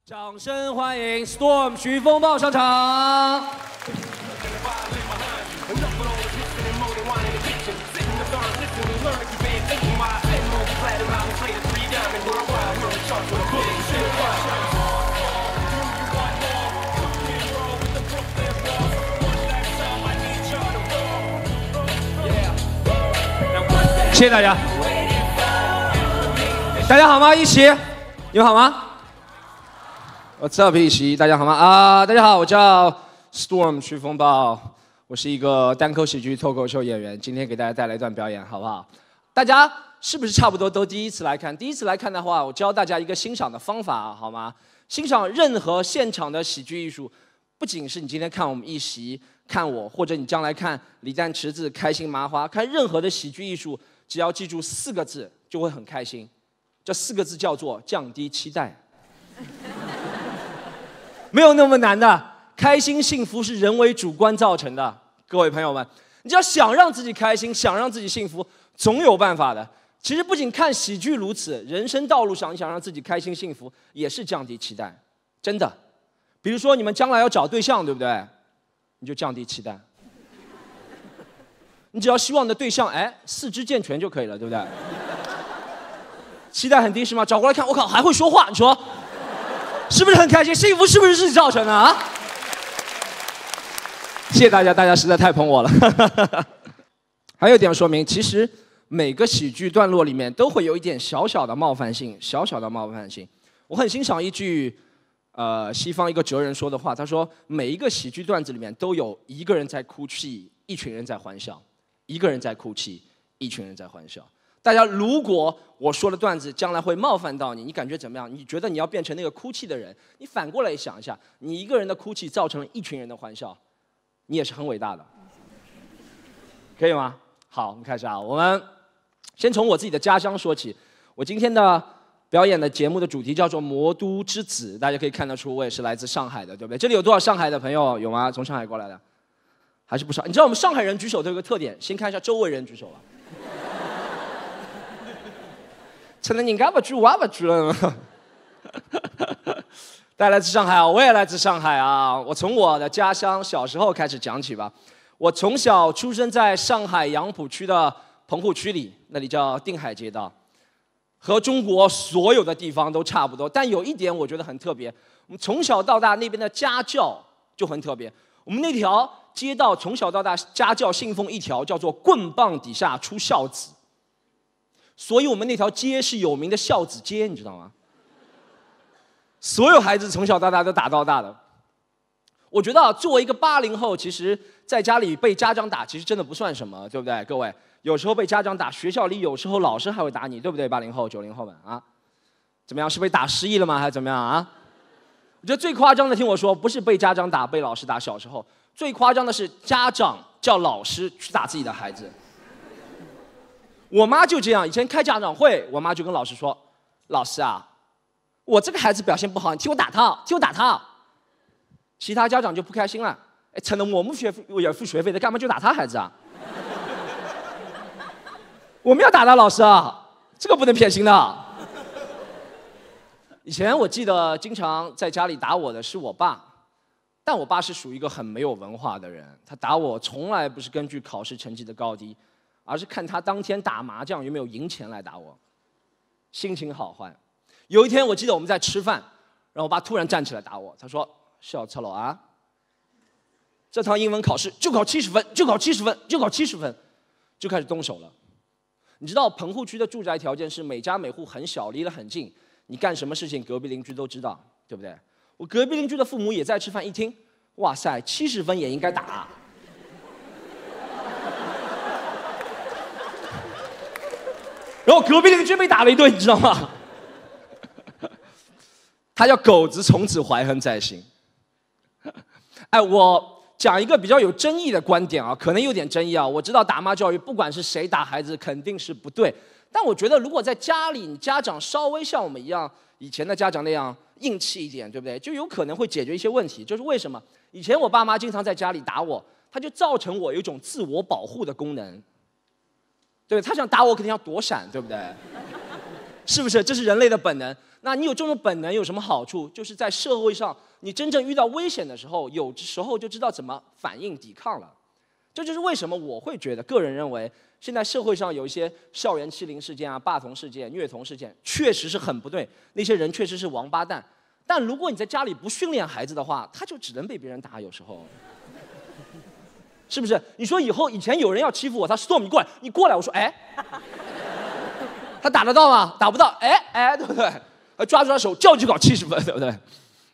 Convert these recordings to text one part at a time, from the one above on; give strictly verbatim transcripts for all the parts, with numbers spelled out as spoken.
掌声欢迎 Storm 徐风暴上场。谢谢大家。大家好吗？一起，你们好吗？What's up， 一起，大家好吗？啊、呃，大家好，我叫 Storm 徐风暴，我是一个单口喜剧脱口秀演员，今天给大家带来一段表演，好不好？大家是不是差不多都第一次来看？第一次来看的话，我教大家一个欣赏的方法，好吗？欣赏任何现场的喜剧艺术，不仅是你今天看我们一席，看我，或者你将来看李诞、池子、开心麻花，看任何的喜剧艺术，只要记住四个字，就会很开心。这四个字叫做降低期待。没有那么难的，开心幸福是人为主观造成的。各位朋友们，你只要想让自己开心，想让自己幸福，总有办法的。其实不仅看喜剧如此，人生道路上你想让自己开心幸福，也是降低期待，真的。比如说你们将来要找对象，对不对？你就降低期待。你只要希望你的对象，哎，四肢健全就可以了，对不对？期待很低是吗？找过来看，我靠，还会说话，你说是不是很开心？幸福是不是自己造成的啊？谢谢大家，大家实在太捧我了。还有一点说明，其实每个喜剧段落里面都会有一点小小的冒犯性，小小的冒犯性。我很欣赏一句，呃，西方一个哲人说的话，他说每一个喜剧段子里面都有一个人在哭泣，一群人在欢笑；一个人在哭泣，一群人在欢笑。大家，如果我说的段子将来会冒犯到你，你感觉怎么样？你觉得你要变成那个哭泣的人？你反过来想一下，你一个人的哭泣造成了一群人的欢笑，你也是很伟大的，可以吗？好，我们开始啊。我们先从我自己的家乡说起。我今天的表演的节目的主题叫做《魔都之子》，大家可以看得出我也是来自上海的，对不对？这里有多少上海的朋友？有吗？从上海过来的？还是不少。你知道我们上海人举手都有个特点，先看一下周围人举手吧。可能你干不住，我不住了。大家来自上海啊，我也来自上海啊。我从我的家乡小时候开始讲起吧。我从小出生在上海杨浦区的棚户区里，那里叫定海街道，和中国所有的地方都差不多。但有一点我觉得很特别，我们从小到大那边的家教就很特别。我们那条街道从小到大家教信奉一条，叫做棍棒底下出孝子。所以我们那条街是有名的孝子街，你知道吗？所有孩子从小到大都打到大的。我觉得啊，作为一个八零后，其实在家里被家长打，其实真的不算什么，对不对？各位，有时候被家长打，学校里有时候老师还会打你，对不对？八零后、九零后们啊，怎么样？是被打失忆了吗？还是怎么样啊？我觉得最夸张的，听我说，不是被家长打、被老师打，小时候最夸张的是家长叫老师去打自己的孩子。我妈就这样，以前开家长会，我妈就跟老师说：“老师啊，我这个孩子表现不好，你替我打他，替我打他。”其他家长就不开心了，哎，成了我们学费也付学费的，干嘛就打他孩子啊？我们要打他老师啊，这个不能偏心的。以前我记得经常在家里打我的是我爸，但我爸是属于一个很没有文化的人，他打我从来不是根据考试成绩的高低。而是看他当天打麻将有没有赢钱来打我，心情好坏。有一天我记得我们在吃饭，然后我爸突然站起来打我，他说：“小赤佬啊，这堂英文考试就考七十分，就考七十分，就考七十分，就开始动手了。”你知道棚户区的住宅条件是每家每户很小，离得很近，你干什么事情隔壁邻居都知道，对不对？我隔壁邻居的父母也在吃饭，一听，哇塞，七十分也应该打。然后隔壁邻居被打了一顿，你知道吗？他叫狗子，从此怀恨在心。哎，我讲一个比较有争议的观点啊，可能有点争议啊。我知道打骂教育，不管是谁打孩子，肯定是不对。但我觉得，如果在家里，你家长稍微像我们一样，以前的家长那样硬气一点，对不对？就有可能会解决一些问题。就是为什么？以前我爸妈经常在家里打我，他就造成我有一种自我保护的功能。对，他想打我肯定要躲闪，对不对？是不是？这是人类的本能。 那你有这种本能有什么好处？就是在社会上，你真正遇到危险的时候，有时候就知道怎么反应、抵抗了。这就是为什么我会觉得，个人认为，现在社会上有一些校园欺凌事件啊、霸童事件、虐童事件，确实是很不对，那些人确实是王八蛋。但如果你在家里不训练孩子的话，他就只能被别人打，有时候。是不是？你说以后以前有人要欺负我，他 storm 你过来，你过来，我说哎，他打得到吗？打不到，哎哎，对不对？抓住他手，叫就搞七十分，对不对？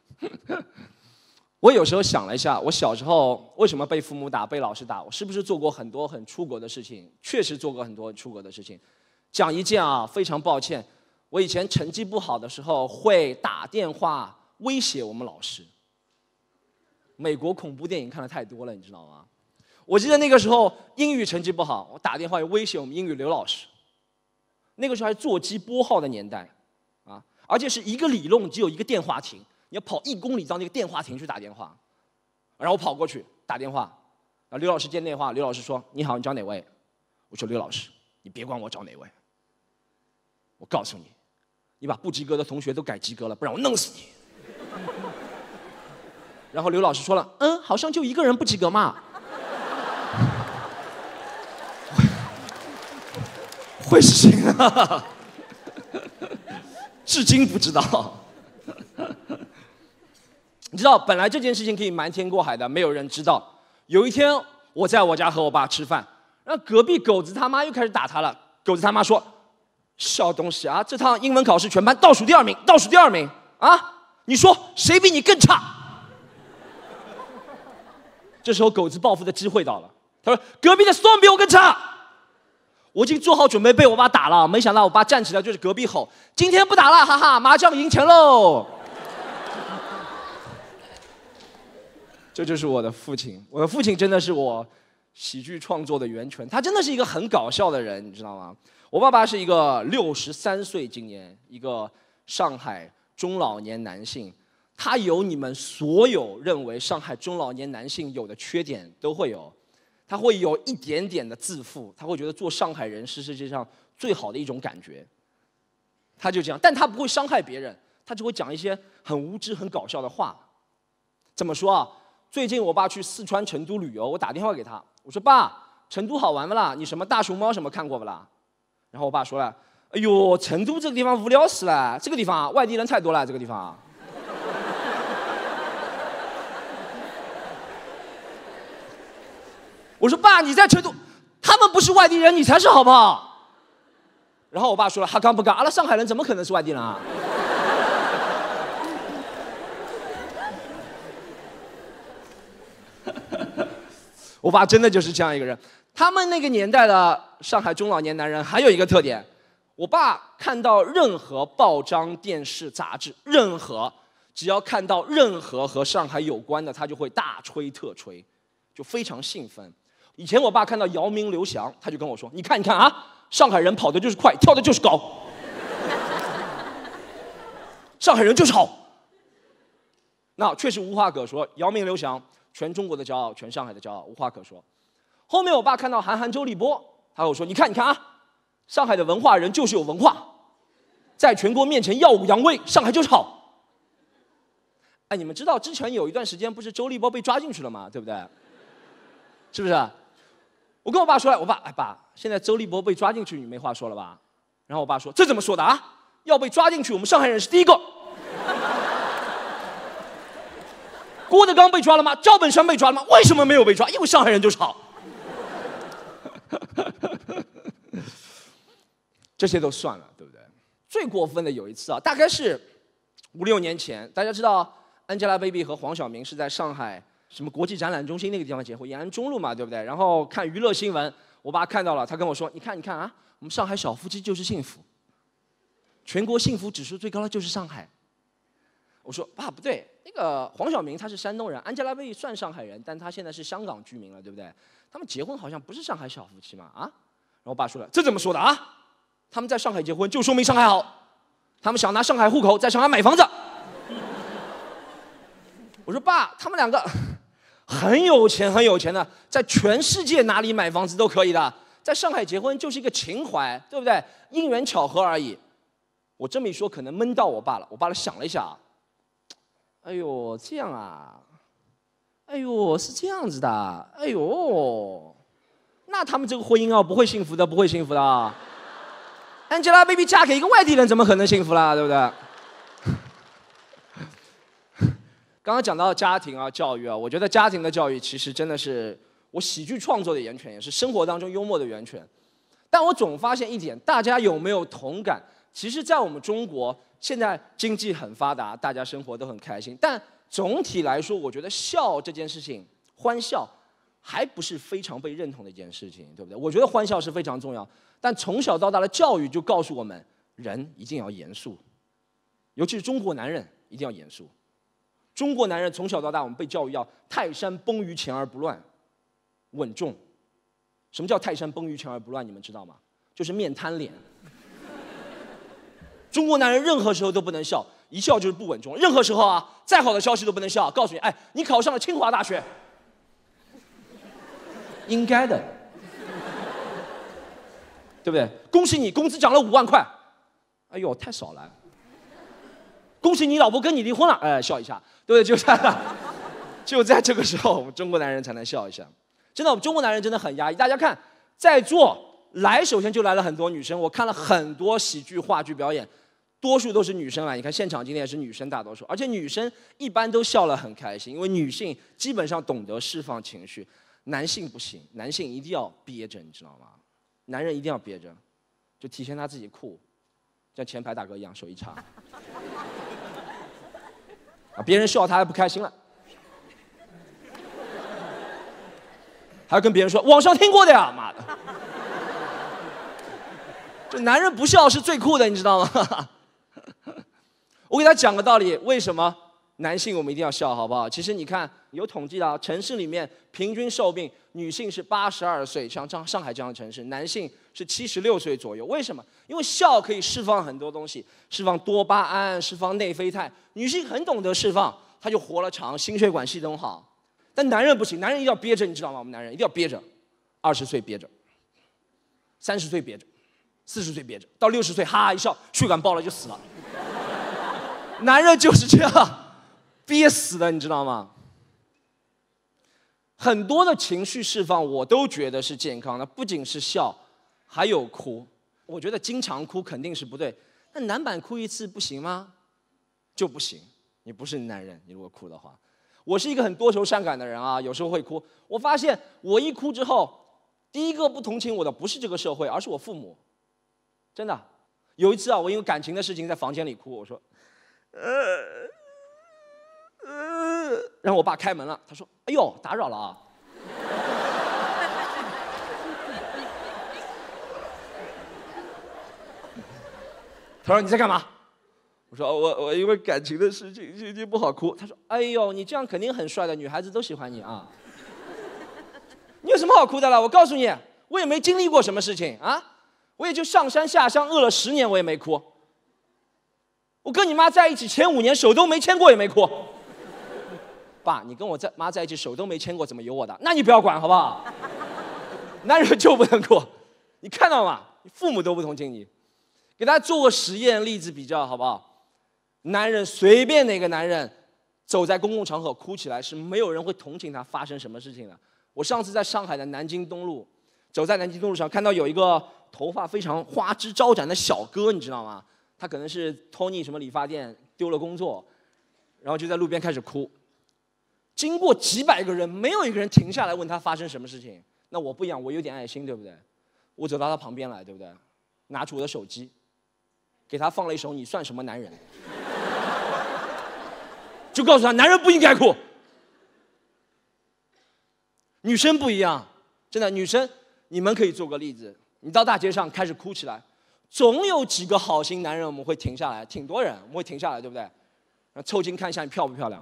我有时候想了一下，我小时候为什么被父母打、被老师打？我是不是做过很多很出格的事情？确实做过很多出格的事情。讲一件啊，非常抱歉，我以前成绩不好的时候会打电话威胁我们老师。美国恐怖电影看的太多了，你知道吗？我记得那个时候英语成绩不好，我打电话威胁我们英语刘老师。那个时候还座机拨号的年代，啊，而且是一个里弄只有一个电话亭，你要跑一公里到那个电话亭去打电话。然后我跑过去打电话，然后刘老师接电话，刘老师说：“你好，你找哪位？”我说：“刘老师，你别管我找哪位，我告诉你，你把不及格的同学都改及格了，不然我弄死你。”然后刘老师说了：“嗯，好像就一个人不及格嘛。”会是谁啊？至今不知道。你知道，本来这件事情可以瞒天过海的，没有人知道。有一天，我在我家和我爸吃饭，然后隔壁狗子他妈又开始打他了。狗子他妈说：“小东西啊，这趟英文考试全班倒数第二名，倒数第二名啊！你说谁比你更差？”这时候狗子报复的机会到了，他说：“隔壁的 Storm 比我更差。”我已经做好准备被我爸打了，没想到我爸站起来就是隔壁吼：“今天不打了，哈哈，麻将赢钱喽！”这就是我的父亲，我的父亲真的是我喜剧创作的源泉，他真的是一个很搞笑的人，你知道吗？我爸爸是一个六十三岁，今年一个上海中老年男性，他有你们所有认为上海中老年男性有的缺点都会有。他会有一点点的自负，他会觉得做上海人是世界上最好的一种感觉。他就这样，但他不会伤害别人，他只会讲一些很无知、很搞笑的话。怎么说啊？最近我爸去四川成都旅游，我打电话给他，我说：“爸，成都好玩不啦？你什么大熊猫什么看过不啦？”然后我爸说了：“哎呦，成都这个地方无聊死了，这个地方啊，外地人太多了，这个地方啊。”我说：“爸，你在成都，他们不是外地人，你才是好不好？”然后我爸说了：“哈刚不刚，阿拉上海人怎么可能是外地人啊？”我爸真的就是这样一个人。他们那个年代的上海中老年男人还有一个特点，我爸看到任何报章、电视、杂志，任何只要看到任何和上海有关的，他就会大吹特吹，就非常兴奋。以前我爸看到姚明、刘翔，他就跟我说：“你看，你看啊，上海人跑的就是快，跳的就是高，上海人就是好。”那确实无话可说，姚明、刘翔，全中国的骄傲，全上海的骄傲，无话可说。后面我爸看到韩寒、周立波，他跟我说：“你看，你看啊，上海的文化人就是有文化，在全国面前耀武扬威，上海就是好。”哎，你们知道之前有一段时间不是周立波被抓进去了吗？对不对？是不是？我跟我爸说了，我爸，哎爸，现在周立波被抓进去，你没话说了吧？然后我爸说：“这怎么说的啊？要被抓进去，我们上海人是第一个。”郭德纲被抓了吗？赵本山被抓了吗？为什么没有被抓？因为上海人就是好。这些都算了，对不对？最过分的有一次啊，大概是五六年前，大家知道 Angelababy 和黄晓明是在上海什么国际展览中心那个地方结婚，延安中路嘛，对不对？然后看娱乐新闻，我爸看到了，他跟我说：“你看，你看啊，我们上海小夫妻就是幸福，全国幸福指数最高的就是上海。”我说：“爸，不对，那个黄晓明他是山东人，Angelababy算上海人，但他现在是香港居民了，对不对？他们结婚好像不是上海小夫妻嘛，啊？”然后我爸说了：“这怎么说的啊？他们在上海结婚就说明上海好，他们想拿上海户口在上海买房子。”我说：“爸，他们两个很有钱很有钱的，在全世界哪里买房子都可以的，在上海结婚就是一个情怀，对不对？因缘巧合而已。” 我这么一说，可能闷到我爸了。我爸想了一下，哎呦，这样啊，哎呦，是这样子的，哎呦，那他们这个婚姻啊，不会幸福的，不会幸福的。Angelababy 嫁给一个外地人，怎么可能幸福啦？对不对？刚刚讲到家庭啊、教育啊，我觉得家庭的教育其实真的是我喜剧创作的源泉，也是生活当中幽默的源泉。但我总发现一点，大家有没有同感？其实，在我们中国，现在经济很发达，大家生活都很开心。但总体来说，我觉得笑这件事情，欢笑，还不是非常被认同的一件事情，对不对？我觉得欢笑是非常重要，但从小到大的教育就告诉我们，人一定要严肃，尤其是中国男人一定要严肃。中国男人从小到大，我们被教育要泰山崩于前而不乱，稳重。什么叫泰山崩于前而不乱？你们知道吗？就是面瘫脸。中国男人任何时候都不能笑，一笑就是不稳重。任何时候啊，再好的消息都不能笑。告诉你，哎，你考上了清华大学，应该的，对不对？恭喜你，工资涨了五万块。哎呦，太少了。恭喜你老婆跟你离婚了，哎，笑一下，对不对？就在，就在这个时候，我们中国男人才能笑一下。真的，我们中国男人真的很压抑。大家看，在座来，首先就来了很多女生。我看了很多喜剧、话剧表演，多数都是女生来。你看现场今天也是女生大多数，而且女生一般都笑得很开心，因为女性基本上懂得释放情绪，男性不行，男性一定要憋着，你知道吗？男人一定要憋着，就体现他自己酷，像前排大哥一样，手一插。啊，别人笑他还不开心了，还要跟别人说网上听过的呀，妈的！这男人不笑是最酷的，你知道吗？我给他讲个道理，为什么男性我们一定要笑，好不好？其实你看，有统计的，城市里面平均寿命，女性是八十二岁，像上上海这样的城市，男性是七十六岁左右。为什么？因为笑可以释放很多东西，释放多巴胺，释放内啡肽。女性很懂得释放，她就活了长，心血管系统好。但男人不行，男人一定要憋着，你知道吗？我们男人一定要憋着，二十岁憋着，三十岁憋着，四十岁憋着，到六十岁哈一笑，血管爆了就死了。男人就是这样。憋死的，你知道吗？很多的情绪释放，我都觉得是健康的，不仅是笑，还有哭。我觉得经常哭肯定是不对，那男版哭一次不行吗？就不行，你不是男人，你如果哭的话。我是一个很多愁善感的人啊，有时候会哭。我发现我一哭之后，第一个不同情我的不是这个社会，而是我父母。真的，有一次啊，我因为感情的事情在房间里哭，我说，呃。呃，然后我爸开门了，他说：“哎呦，打扰了啊。”他说：“你在干嘛？”我说：“我我因为感情的事情，心情不好哭。”他说：“哎呦，你这样肯定很帅的，女孩子都喜欢你啊。你有什么好哭的了？我告诉你，我也没经历过什么事情啊，我也就上山下乡饿了十年，我也没哭。我跟你妈在一起前五年手都没牵过，也没哭。”爸，你跟我在妈在一起手都没牵过，怎么有我的？那你不要管好不好？男人就不能哭，你看到吗？你父母都不同情你。给大家做个实验例子比较好不好？男人随便哪个男人走在公共场合哭起来，是没有人会同情他发生什么事情的。我上次在上海的南京东路，走在南京东路上，看到有一个头发非常花枝招展的小哥，你知道吗？他可能是 Tony 什么理发店丢了工作，然后就在路边开始哭。经过几百个人，没有一个人停下来问他发生什么事情。那我不一样，我有点爱心，对不对？我走到他旁边来，对不对？拿出我的手机，给他放了一首《你算什么男人》，就告诉他，男人不应该哭。女生不一样，真的，女生你们可以做个例子，你到大街上开始哭起来，总有几个好心男人我们会停下来，挺多人我们会停下来，对不对？然后凑近看一下你漂不漂亮。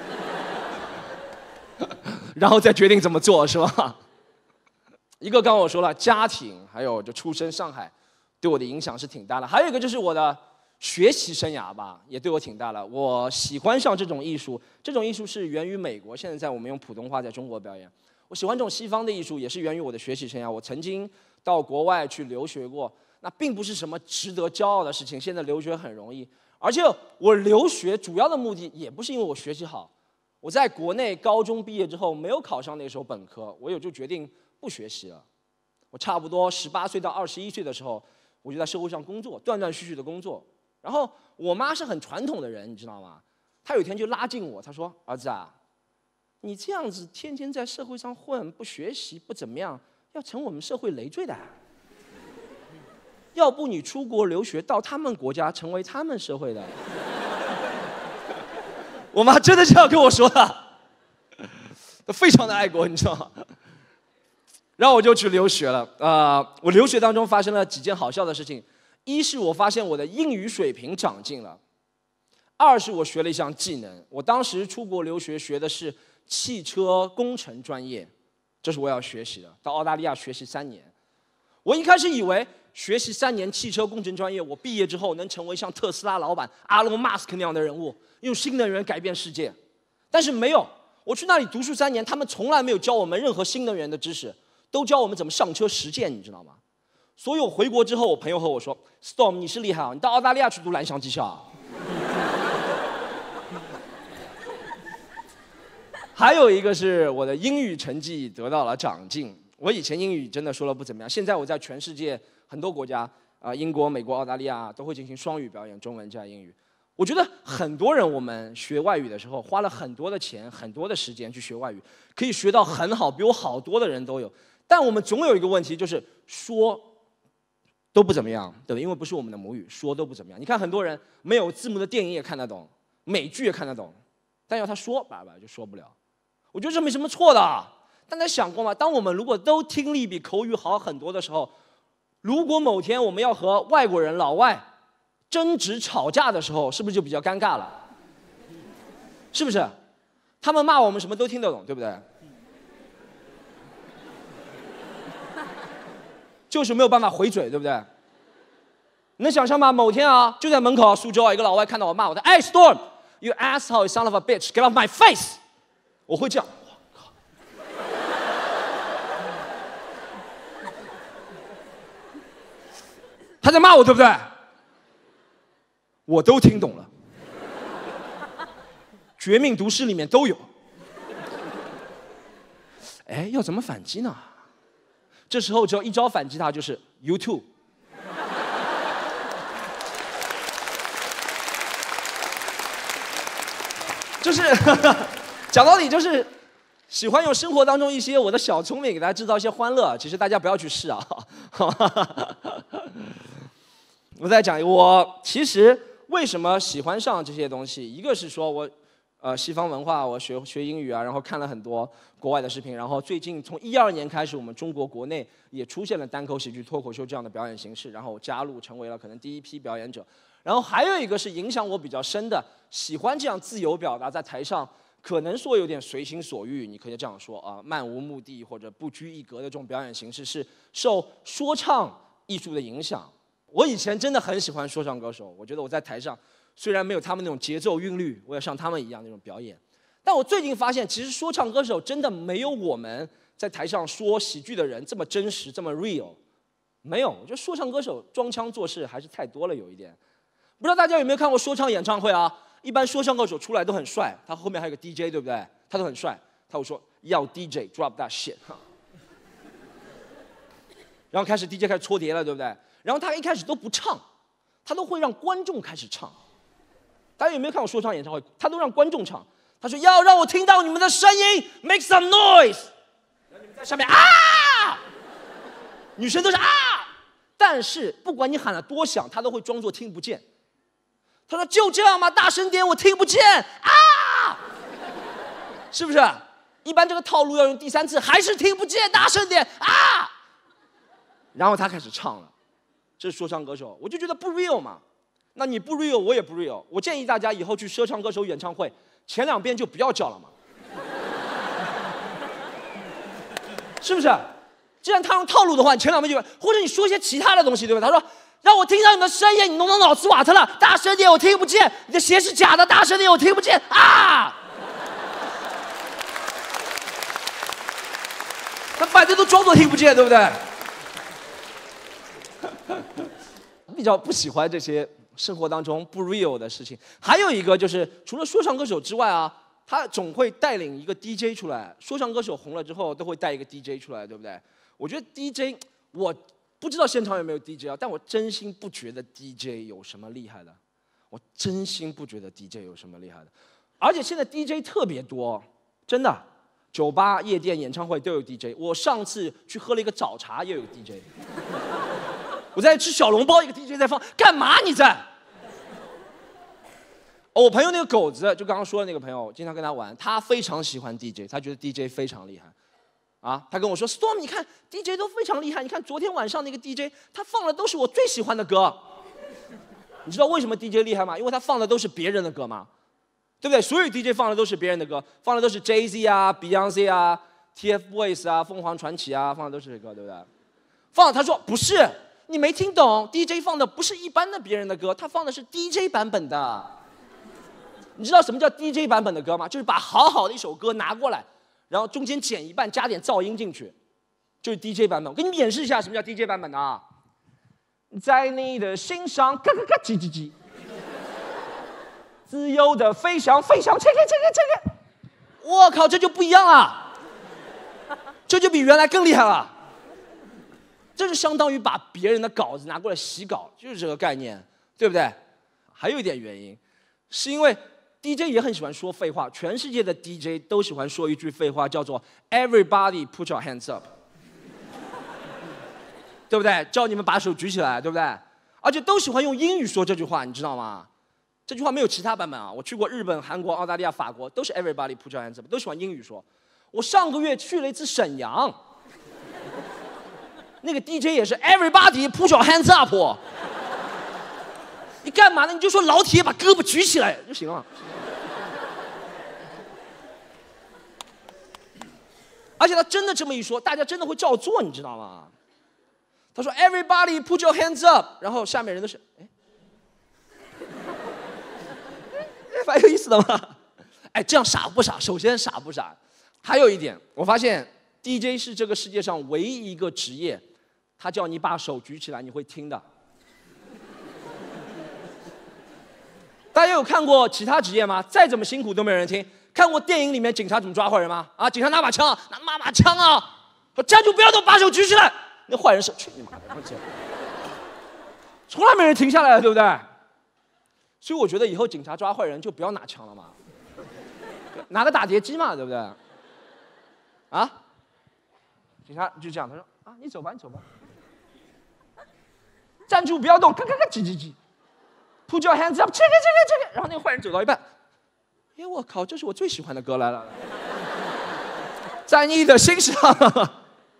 然后再决定怎么做，是吧？一个刚刚我说了，家庭，还有就出生上海，对我的影响是挺大的。还有一个就是我的学习生涯吧，也对我挺大的。我喜欢上这种艺术，这种艺术是源于美国，现在在我们用普通话在中国表演。我喜欢这种西方的艺术，也是源于我的学习生涯。我曾经到国外去留学过， 那并不是什么值得骄傲的事情。现在留学很容易，而且我留学主要的目的也不是因为我学习好。我在国内高中毕业之后没有考上那时候本科，我也就决定不学习了。我差不多十八岁到二十一岁的时候，我就在社会上工作，断断续续的工作。然后我妈是很传统的人，你知道吗？她有一天就拉近我，她说：“儿子啊，你这样子天天在社会上混，不学习不怎么样，要成我们社会累赘的。要不你出国留学，到他们国家成为他们社会的。”我妈真的这样跟我说的，非常的爱国，你知道吗？然后我就去留学了。呃，我留学当中发生了几件好笑的事情。一是我发现我的英语水平长进了，二是我学了一项技能。我当时出国留学学的是汽车工程专业，这是我要学习的。到澳大利亚学习三年，我一开始以为学习三年汽车工程专业，我毕业之后能成为像特斯拉老板阿隆·马斯克那样的人物，用新能源改变世界。但是没有，我去那里读书三年，他们从来没有教我们任何新能源的知识，都教我们怎么上车实践，你知道吗？所以我回国之后，我朋友和我说 ：“Storm， 你是厉害啊，你到澳大利亚去读蓝翔技校啊。”还有一个是我的英语成绩得到了长进。我以前英语真的说的不怎么样，现在我在全世界很多国家啊、呃，英国、美国、澳大利亚都会进行双语表演，中文加英语。我觉得很多人我们学外语的时候花了很多的钱、很多的时间去学外语，可以学到很好，比我好多的人都有。但我们总有一个问题，就是说都不怎么样，对吧？因为不是我们的母语，说都不怎么样。你看很多人没有字幕的电影也看得懂，美剧也看得懂，但要他说，叭叭就说不了。我觉得这没什么错的。大家想过吗？当我们如果都听力比口语好很多的时候，如果某天我们要和外国人、老外争执吵架的时候，是不是就比较尴尬了？是不是？他们骂我们什么都听得懂，对不对？就是没有办法回嘴，对不对？你能想象吗？某天啊，就在门口苏州啊，一个老外看到我骂我，他哎 Storm， you asshole, son of a bitch, get off my face。我会这样，我靠，他在骂我，对不对？我都听懂了，《绝命毒师》里面都有。哎，要怎么反击呢？这时候只有一招反击他，就是 YouTube。就是讲道理，就是喜欢用生活当中一些我的小聪明给大家制造一些欢乐。其实大家不要去试啊。我再讲，我其实为什么喜欢上这些东西？一个是说我，呃，西方文化，我学学英语啊，然后看了很多国外的视频，然后最近从一二年开始，我们中国国内也出现了单口喜剧、脱口秀这样的表演形式，然后我加入成为了可能第一批表演者。然后还有一个是影响我比较深的，喜欢这样自由表达，在台上可能说有点随心所欲，你可以这样说啊，漫无目的或者不拘一格的这种表演形式，是受说唱艺术的影响。我以前真的很喜欢说唱歌手，我觉得我在台上虽然没有他们那种节奏韵律，我要像他们一样那种表演。但我最近发现，其实说唱歌手真的没有我们在台上说喜剧的人这么真实，这么 real。没有，我觉得说唱歌手装腔作势还是太多了，有一点。不知道大家有没有看过说唱演唱会啊？一般说唱歌手出来都很帅，他后面还有个 D J， 对不对？他都很帅，他会说要 D J drop that shit， 然后开始 D J 开始搓碟了，对不对？然后他一开始都不唱，他都会让观众开始唱。大家有没有看过说唱演唱会？他都让观众唱，他说要让我听到你们的声音 ，make some noise。然后你们在下面啊，女生都是啊，但是不管你喊了多响，他都会装作听不见。他说就这样吗？大声点，我听不见啊！是不是？一般这个套路要用第三次，还是听不见，大声点啊！然后他开始唱了，这是说唱歌手，我就觉得不 real 嘛。那你不 real， 我也不 real。我建议大家以后去说唱歌手演唱会，前两遍就不要叫了嘛，是不是？既然他用套路的话，你前两遍就，或者你说一些其他的东西，对吧？他说。让我听到你们声音，你弄到脑子瓦特了，大声点，我听不见。你的鞋是假的，大声点，我听不见啊！他反正都装作听不见，对不对？ 比较不喜欢这些生活当中不 real 的事情。还有一个就是，除了说唱歌手之外啊，他总会带领一个 D J 出来。说唱歌手红了之后，都会带一个 D J 出来，对不对？我觉得 D J， 我不知道现场有没有 D J 啊，但我真心不觉得 D J 有什么厉害的。我真心不觉得 D J 有什么厉害的，而且现在 D J 特别多，真的，酒吧、夜店、演唱会都有 D J。我上次去喝了一个早茶，也有 D J。我在吃小笼包，一个 D J 在放，干嘛你在？哦，我朋友那个狗子，就刚刚说的那个朋友，经常跟他玩，他非常喜欢 D J， 他觉得 D J 非常厉害。啊，他跟我说 ，Storm， 你看 D J 都非常厉害，你看昨天晚上那个 D J， 他放的都是我最喜欢的歌。你知道为什么 D J 厉害吗？因为他放的都是别人的歌嘛，对不对？所有 D J 放的都是别人的歌，放的都是 Jay Z 啊、Beyonce 啊、T F Boys 啊、凤凰传奇啊，放的都是这歌，对不对？放，他说不是，你没听懂 ，D J 放的不是一般的别人的歌，他放的是 D J 版本的。你知道什么叫 D J 版本的歌吗？就是把好好的一首歌拿过来，然后中间剪一半，加点噪音进去，就是 D J 版本。我给你们演示一下什么叫 D J 版本的啊。在你的心上，嘎嘎嘎，叽叽叽，自由的飞翔，飞翔，切开，切开，切开。我靠，这就不一样了，这就比原来更厉害了。这就相当于把别人的稿子拿过来洗稿，就是这个概念，对不对？还有一点原因，是因为 D J 也很喜欢说废话，全世界的 D J 都喜欢说一句废话，叫做 "Everybody put your hands up"。对不对？叫你们把手举起来，对不对？而且都喜欢用英语说这句话，你知道吗？这句话没有其他版本啊。我去过日本、韩国、澳大利亚、法国，都是 everybody put your hands up， 都喜欢英语说。我上个月去了一次沈阳，那个 D J 也是 everybody put your hands up。你干嘛呢？你就说老铁把胳膊举起来就行了。而且他真的这么一说，大家真的会照做，你知道吗？他说 ：“Everybody put your hands up。”然后下面人都是，哎，蛮有意思的嘛。哎，这样傻不傻？首先傻不傻？还有一点，我发现 D J 是这个世界上唯一一个职业，他叫你把手举起来，你会听的。大家有看过其他职业吗？再怎么辛苦都没人听。看过电影里面警察怎么抓坏人吗？啊，警察拿把枪，拿拿把枪啊，说站住，不要动，把手举起来。那坏人是去你妈的！从来没人停下来了，对不对？所以我觉得以后警察抓坏人就不要拿枪了嘛，拿个打碟机嘛，对不对？啊？警察就这样，他说啊，你走吧，你走吧，站住，不要动，咔咔咔，叽叽叽 ，Put your hands up， 这个这个这个，然后那个坏人走到一半，哎，我靠，这是我最喜欢的歌来了，在你的心上。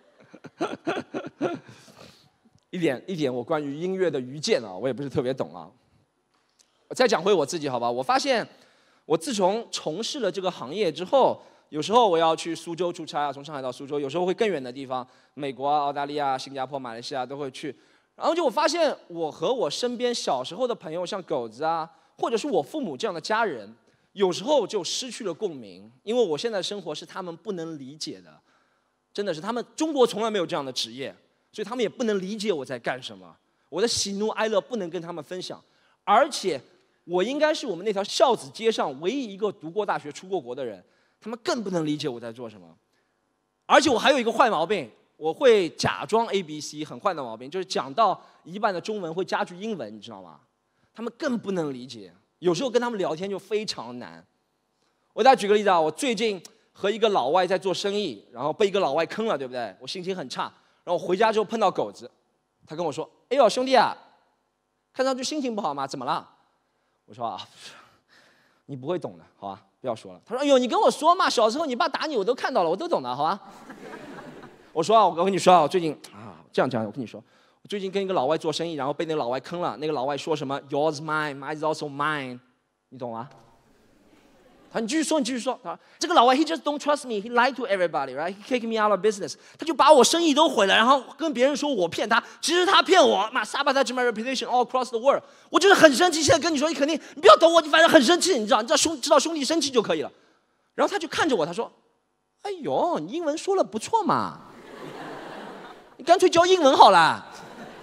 一点一点，我关于音乐的愚见啊，我也不是特别懂啊。我再讲回我自己，好吧？我发现，我自从从事了这个行业之后，有时候我要去苏州出差啊，从上海到苏州，有时候会更远的地方，美国啊、澳大利亚、新加坡、马来西亚都会去。然后就我发现，我和我身边小时候的朋友，像狗子啊，或者是我父母这样的家人，有时候就失去了共鸣，因为我现在的生活是他们不能理解的。真的是，他们中国从来没有这样的职业，所以他们也不能理解我在干什么，我的喜怒哀乐不能跟他们分享，而且我应该是我们那条孝子街上唯一一个读过大学、出过国的人，他们更不能理解我在做什么。而且我还有一个坏毛病，我会假装 A B C， 很坏的毛病，就是讲到一半的中文会加句英文，你知道吗？他们更不能理解，有时候跟他们聊天就非常难。我给大家举个例子啊，我最近和一个老外在做生意，然后被一个老外坑了，对不对？我心情很差，然后我回家之后碰到狗子，他跟我说：“哎呦，兄弟啊，看上去心情不好吗？怎么了？”我说：“啊，你不会懂的，好吧，不要说了。”他说：“哎呦，你跟我说嘛，小时候你爸打你，我都看到了，我都懂的，好吧？”我说：“啊，我跟你说啊，我最近啊，这样讲，我跟你说，我最近跟一个老外做生意，然后被那个老外坑了。那个老外说什么 ‘Yours mine, mine is also mine’， 你懂吗？”他说：“你继续说，你继续说。”他说：“这个老外 he just don't trust me, he lied to everybody, right? He kicked me out of business。”他就把我生意都毁了，然后跟别人说我骗他，其实他骗我。妈 ，sabotage my reputation all across the world。我就是很生气，现在跟你说，你肯定你不要懂我，你反正很生气，你知道，你知道兄知道兄弟生气就可以了。然后他就看着我，他说：“哎呦，你英文说了不错嘛，你干脆教英文好了。”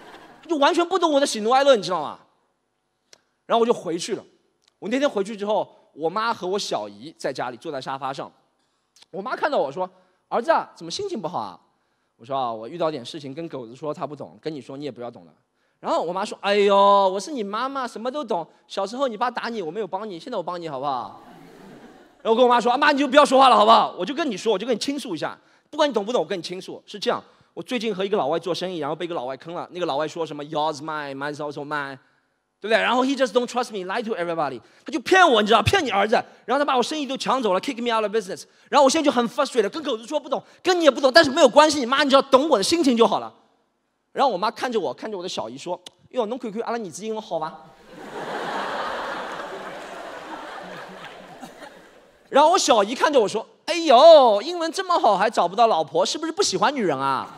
他就完全不懂我的喜怒哀乐，你知道吗？然后我就回去了。我那天回去之后，我妈和我小姨在家里坐在沙发上。我妈看到我说：“儿子啊，怎么心情不好啊？”我说：“啊，我遇到点事情，跟狗子说他不懂，跟你说你也不要懂了。”然后我妈说：“哎呦，我是你妈妈，什么都懂。小时候你爸打你，我没有帮你，现在我帮你好不好？”然后我跟我妈说：“啊妈，你就不要说话了好不好？我就跟你说，我就跟你倾诉一下，不管你懂不懂，我跟你倾诉。是这样，我最近和一个老外做生意，然后被一个老外坑了。那个老外说什么 ‘Yours mine, mine's also mine’， 对不对？然后 he just don't trust me, lie to everybody， 他就骗我，你知道，骗你儿子。然后他把我生意都抢走了 ，kick me out of business。然后我现在就很 frustrated， 跟狗子说不懂，跟你也不懂，但是没有关系，你妈你只要懂我的心情就好了。然后我妈看着我，看着我的小姨说：‘哟，侬看看阿拉儿子英文好吧？’然后我小姨看着我说：‘哎呦，英文这么好还找不到老婆，是不是不喜欢女人啊？’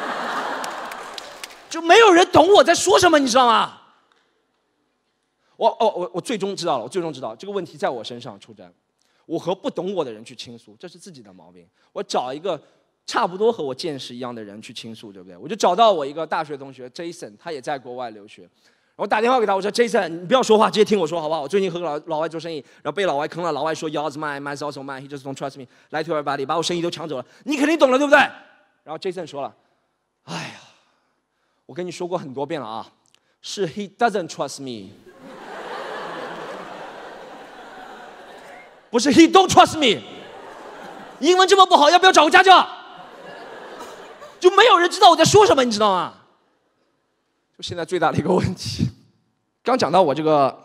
就没有人懂我在说什么，你知道吗？我哦我我最终知道了，我最终知道这个问题在我身上出征。我和不懂我的人去倾诉，这是自己的毛病。我找一个差不多和我见识一样的人去倾诉，对不对？我就找到我一个大学同学 Jason， 他也在国外留学。我打电话给他，我说 Jason， 你不要说话，直接听我说好不好？我最近和老老外做生意，然后被老外坑了。老外说 Yours mine, mine's also mine. He just don't trust me. Lie to everybody， 把我生意都抢走了。你肯定懂了，对不对？然后 Jason 说了，哎呀，我跟你说过很多遍了啊，是 He doesn't trust me， 不是 He don't trust me。英文这么不好，要不要找个家教？就没有人知道我在说什么，你知道吗？就现在最大的一个问题，刚讲到我这个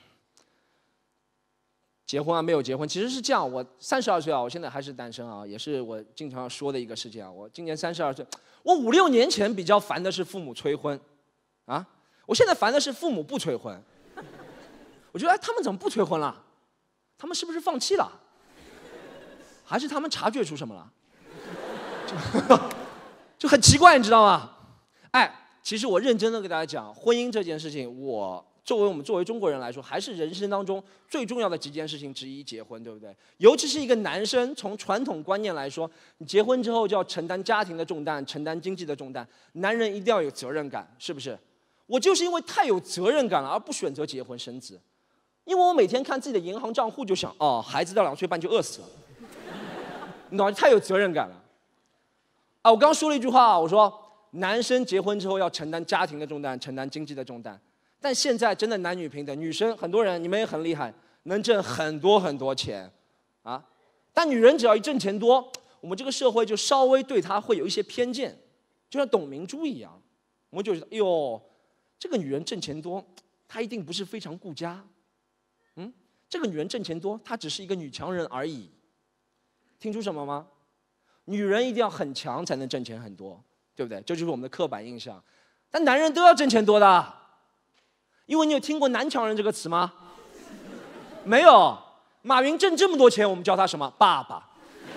结婚啊，没有结婚，其实是这样。我三十二岁啊，我现在还是单身啊，也是我经常说的一个事情啊。我今年三十二岁，我五六年前比较烦的是父母催婚，啊，我现在烦的是父母不催婚。我觉得哎，他们怎么不催婚了？他们是不是放弃了？还是他们察觉出什么了？就, 就很奇怪，你知道吗？哎。其实我认真的给大家讲，婚姻这件事情，我作为我们作为中国人来说，还是人生当中最重要的几件事情之一，结婚，对不对？尤其是一个男生，从传统观念来说，你结婚之后就要承担家庭的重担，承担经济的重担，男人一定要有责任感，是不是？我就是因为太有责任感了，而不选择结婚生子，因为我每天看自己的银行账户就想，哦，孩子到两岁半就饿死了，你懂吗？太有责任感了。啊，我刚刚说了一句话，我说。男生结婚之后要承担家庭的重担，承担经济的重担，但现在真的男女平等，女生很多人你们也很厉害，能挣很多很多钱，啊，但女人只要一挣钱多，我们这个社会就稍微对她会有一些偏见，就像董明珠一样，我们就觉得，哎呦，这个女人挣钱多，她一定不是非常顾家，嗯，这个女人挣钱多，她只是一个女强人而已，听出什么吗？女人一定要很强才能挣钱很多。对不对？这就是我们的刻板印象，但男人都要挣钱多的，因为你有听过男强人这个词吗？没有。马云挣这么多钱，我们叫他什么？爸爸。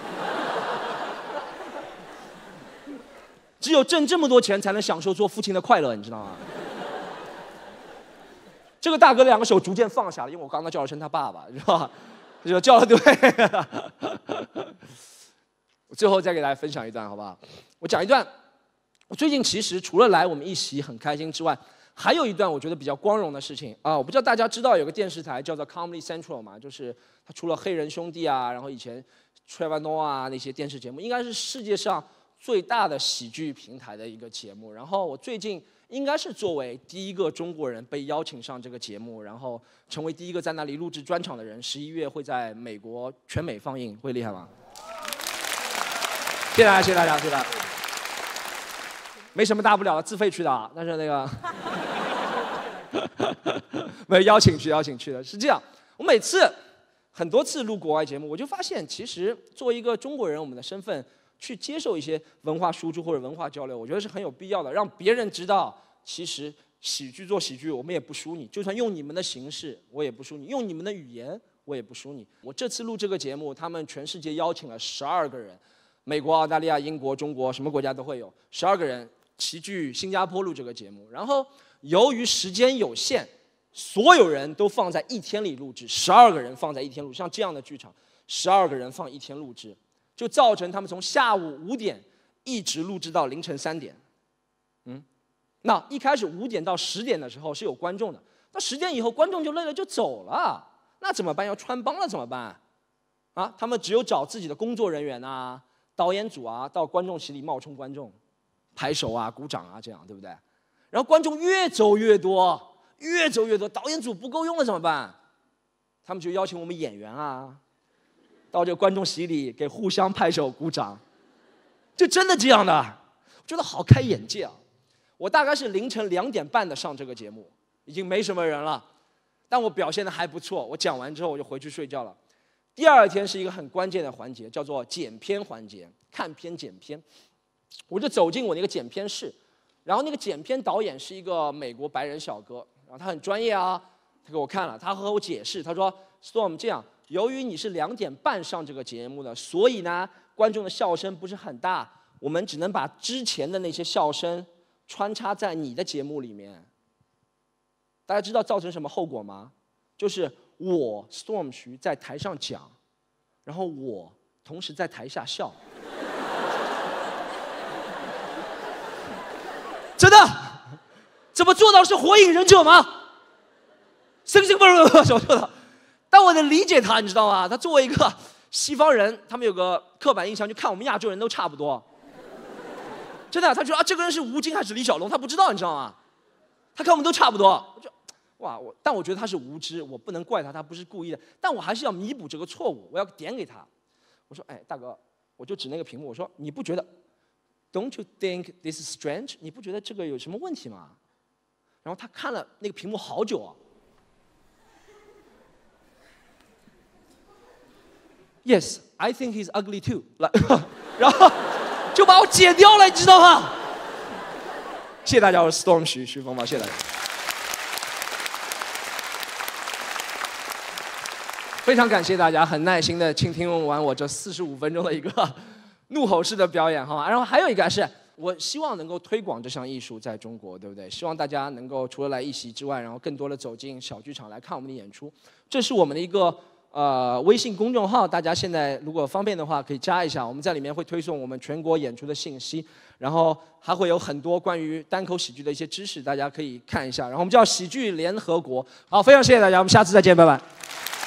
只有挣这么多钱，才能享受做父亲的快乐，你知道吗？这个大哥两个手逐渐放下了，因为我刚刚叫了声他爸爸，是吧？就叫了对。我最后再给大家分享一段，好不好？我讲一段。我最近其实除了来我们一席很开心之外，还有一段我觉得比较光荣的事情啊！我不知道大家知道有个电视台叫做 Comedy Central 嘛，就是它除了黑人兄弟啊，然后以前 Trevor Noah 啊那些电视节目，应该是世界上最大的喜剧平台的一个节目。然后我最近应该是作为第一个中国人被邀请上这个节目，然后成为第一个在那里录制专场的人。十一月会在美国全美放映，会厉害吗？谢谢大家，谢谢大家，谢谢大家。没什么大不了的，自费去的啊。但是那个没有邀请去，邀请去的是这样。我每次很多次录国外节目，我就发现，其实作为一个中国人，我们的身份去接受一些文化输出或者文化交流，我觉得是很有必要的，让别人知道，其实喜剧做喜剧，我们也不输你。就算用你们的形式，我也不输你；用你们的语言，我也不输你。我这次录这个节目，他们全世界邀请了十二个人，美国、澳大利亚、英国、中国，什么国家都会有，十二个人。齐聚新加坡录这个节目，然后由于时间有限，所有人都放在一天里录制，十二个人放在一天录制，像这样的剧场，十二个人放一天录制，就造成他们从下午五点一直录制到凌晨三点，嗯， 那一开始五点到十点的时候是有观众的，那十点以后观众就累了就走了，那怎么办？要穿帮了怎么办？啊，他们只有找自己的工作人员啊、导演组啊，到观众席里冒充观众，拍手啊、鼓掌啊，这样对不对？然后观众越走越多，越走越多，导演组不够用了怎么办？他们就邀请我们演员啊，到这个观众席里给互相拍手鼓掌，就真的这样的，我觉得好开眼界啊！我大概是凌晨两点半的上这个节目，已经没什么人了，但我表现的还不错。我讲完之后我就回去睡觉了。第二天是一个很关键的环节，叫做剪片环节，看片剪片。我就走进我那个剪片室，然后那个剪片导演是一个美国白人小哥，然后他很专业啊。他给我看了，他和我解释，他说 ：“Storm 这样，由于你是两点半上这个节目的，所以呢，观众的笑声不是很大，我们只能把之前的那些笑声穿插在你的节目里面。大家知道造成什么后果吗？就是我 Storm 徐在台上讲，然后我同时在台下笑，真的，怎么做到是火影忍者吗？”生生不如不说错了，但我能理解他，你知道吗？他作为一个西方人，他们有个刻板印象，就看我们亚洲人都差不多。真的，他觉得啊，这个人是吴京还是李小龙，他不知道，你知道吗？他看我们都差不多。我就，哇，我，但我觉得他是无知，我不能怪他，他不是故意的。但我还是要弥补这个错误，我要点给他。我说，哎，大哥，我就指那个屏幕，我说，你不觉得 ？Don't you think this is strange？ 你不觉得这个有什么问题吗？然后他看了那个屏幕好久啊。Yes, I think he's ugly too. 然后就把我剪掉了，你知道吗？谢谢大家，我是 Storm 徐徐峰宝，谢谢大家。非常感谢大家很耐心的倾听完我这四十五分钟的一个怒吼式的表演，好吗？然后还有一个是，我希望能够推广这项艺术在中国，对不对？希望大家能够除了来一席之外，然后更多的走进小剧场来看我们的演出。这是我们的一个。呃，微信公众号，大家现在如果方便的话，可以加一下。我们在里面会推送我们全国演出的信息，然后还会有很多关于单口喜剧的一些知识，大家可以看一下。然后我们叫喜剧联合国。好，非常谢谢大家，我们下次再见，拜拜。